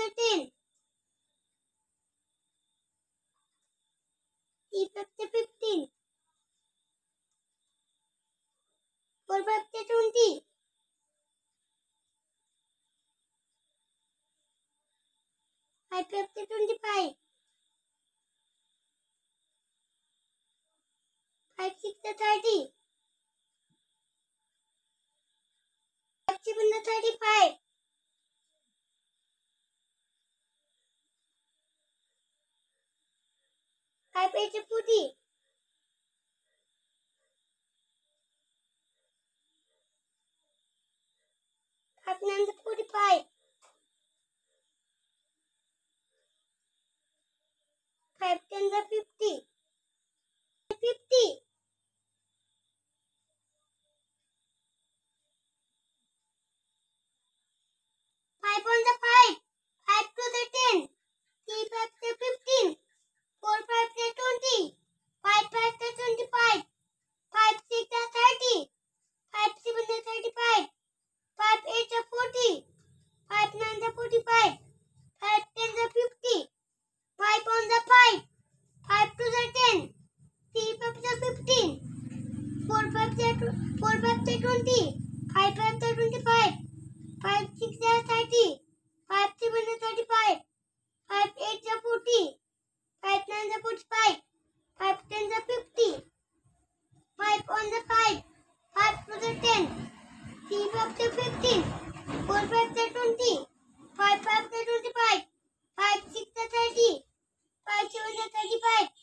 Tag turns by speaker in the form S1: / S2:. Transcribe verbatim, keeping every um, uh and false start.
S1: ten. Three five the fifteen. Four five the twenty. Five five the twenty-five. Five six the thirty. Five seven the thirty-five. Five eight the forty. Five nine the forty-five. Five ten the fifty. Fifty. Five on the five. Five to the ten. Three five the fifteen. Four five the twenty. Five five the twenty-five. Five six the thirty. Five seven the thirty-five. Five eight the forty. Five nine the forty-five. Five ten the fifty. Five on the five. Five to the ten. Three five the fifteen. Four five the four five the twenty. Five five the twenty-five. Five six the thirty. Five seven the thirty-five. Five eight the forty. Five nine the forty-five. Five ten the fifty. Five on the five. Five to the ten. Three five the fifteen. Four five the twenty. Five five the twenty-five. Five six the thirty. Five seven the thirty-five.